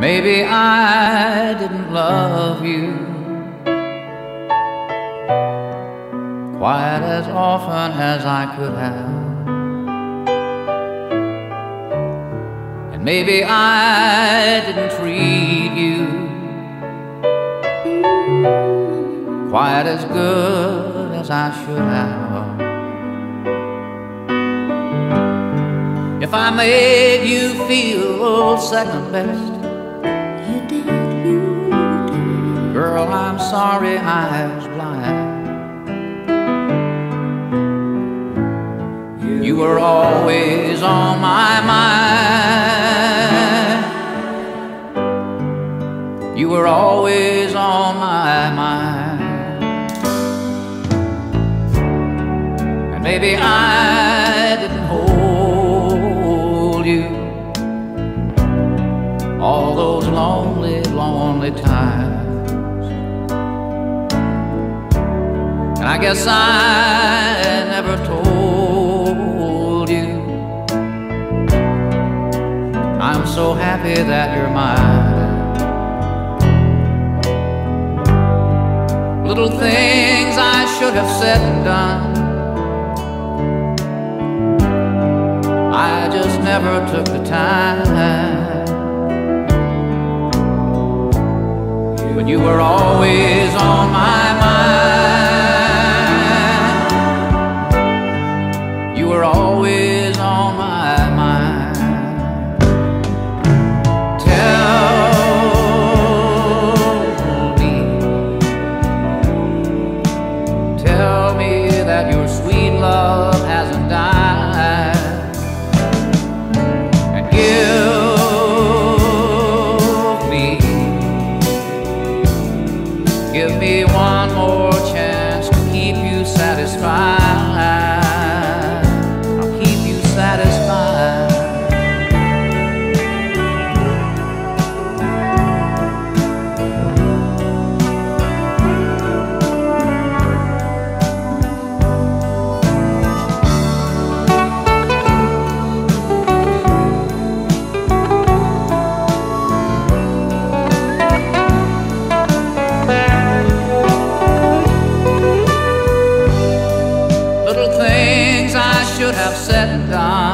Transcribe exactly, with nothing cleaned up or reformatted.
maybe I didn't love you quite as often as I could have. And maybe I didn't treat you quite as good as I should have. If I made you feel second best, you did, you did. Girl, I'm sorry I was blind. You were always on my mind. You were always on my mind. And maybe I didn't hold you all those lonely, lonely times. And I guess I never told you I'm so happy that you're mine. Little things I should have said and done, I just never took the time. But you were always on my mind. You were always on my mind. Tell me, tell me that your sweet love hasn't died. And give me Give me one more chance to keep you satisfied. I'll keep you satisfied. Should have said and done,